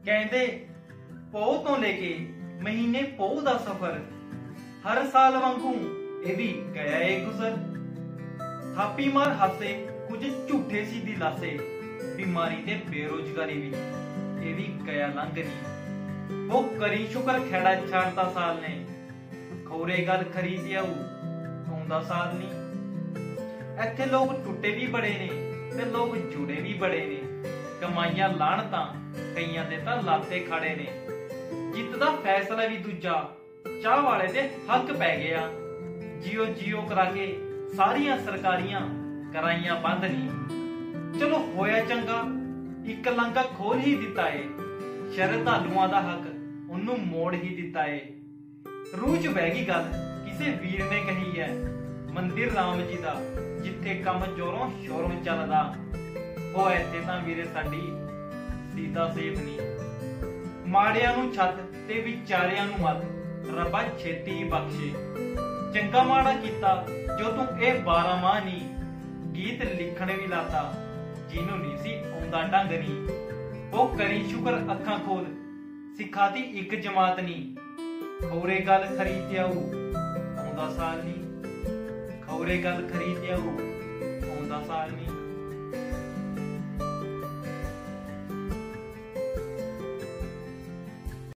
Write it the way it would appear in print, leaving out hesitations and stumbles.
ਕਹਿੰਦੇ ਪੋਹ ਤੋਂ ਲੈ ਕੇ ਮਹੀਨੇ ਪੋਹ ਦਾ ਸਫ਼ਰ, ਹਰ ਸਾਲ ਵਾਂਗੂ ਇਹ ਵੀ ਗਿਆ ਏ ਗੁਜ਼ਰ। ਥਾਪੀ ਮਾਰ ਹਾਸੇ ਕੁਝ ਝੂਠੇ ਸੀ ਦਿਲਾਸੇ, ਬਿਮਾਰੀ ਤੇ ਬੇਰੁਜ਼ਗਾਰੀ ਵੀ ਇਹ ਵੀ ਗਿਆ ਲੰਘ ਨੀ। ਉਹ ਕਰੀ ਸ਼ੁਕਰ ਖੇੜਾ ਛੱਡਤਾ ਸਾਲ ਨੇ, ਖੋਰੇ ਗੱਲ ਖਰੀਦ ਆਊ ਆਉਂਦਾ ਸਾਲ ਨੀ। ਇੱਥੇ ਲੋਕ ਟੁੱਟੇ ਵੀ ਬੜੇ ਨੇ ਤੇ ਲੋਕ ਜੁੜੇ ਵੀ ਬੜੇ ਨੇ, ਕਮਾਈਆਂ ਲਾਣ ਤਾਂ ਕਈਆਂ ਦੇ ਤਾਂ ਲਾਤੇ ਖੜੇ ਨੇ। ਜਿੱਤ ਦਾ ਫੈਸਲਾ ਵੀ ਦੂਜਾ, ਚਾਹ ਵਾਲੇ ਦੇ ਹੱਕ ਪੈ ਗਿਆ। ਜੀਓ ਜੀਓ ਕਰਾ ਕੇ ਸਾਰੀਆਂ ਸਰਕਾਰੀਆਂ ਕਰਾਈਆਂ ਬੰਦ ਨੀ। ਚਲੋ ਹੋਇਆ ਚੰਗਾ, ਇੱਕ ਲਾਂਘਾ ਖੋਲ ਹੀ ਦਿੱਤਾ ਏ, ਸ਼ਰਧਾਲੂਆਂ ਦਾ ਹੱਕ ਉਹਨੂੰ ਮੋੜ ਹੀ ਦਿੱਤਾ ਏ। ਰੂਹ 'ਚ ਬਹਿ ਗਈ ਗੱਲ ਕਿਸੇ ਵੀਰ ਨੇ ਕਹੀ ਐ, ਮੰਦਿਰ ਰਾਮ ਜੀ ਦਾ ਜਿੱਥੇ ਕੰਮ ਜੋਰੋਂ ਸ਼ੋਰੋਂ ਚੱਲਦਾ, ਉਹ ਇੱਥੇ ਤਾਂ ਵੀਰੇ ਸਾਡੀ ਸੀਤਾ ਸੇਫ ਨੀ। ਮਾੜਿਆਂ ਨੂੰ ਛੱਤ ਤੇ ਵਿਚਾਰਿਆਂ ਨੂੰ ਮੱਤ, ਰੱਬਾ ਛੇਤੀ ਬਖਸ਼ੇ। ਚੰਗਾ ਮਾੜਾ ਕੀਤਾ ਜੋ ਤੂੰ ਇਹ 12 ਮਾਹ ਨੀ, ਗੀਤ ਲਿਖਣ ਵੀ ਲਾਤਾ ਜਿਹਨੂੰ ਨਹੀਂ ਸੀ ਆਉਂਦਾ ਢੰਗ ਨੀ। ਉਹ ਕਰੀ ਸ਼ੁਕਰ ਅੱਖਾਂ ਖੋਲ, ਸਿਖਾਤੀ ਇੱਕ ਜਮਾਤ ਨੀ। ਖੌਰੇ ਗੱਲ ਖਰੀਦ ਆਊ ਆਉਂਦਾ ਸਾਲ ਨੀ, ਖੌਰੇ ਗੱਲ ਖਰੀਦ ਆਊ ਆਉਂਦਾ ਸਾਲ ਨੀ।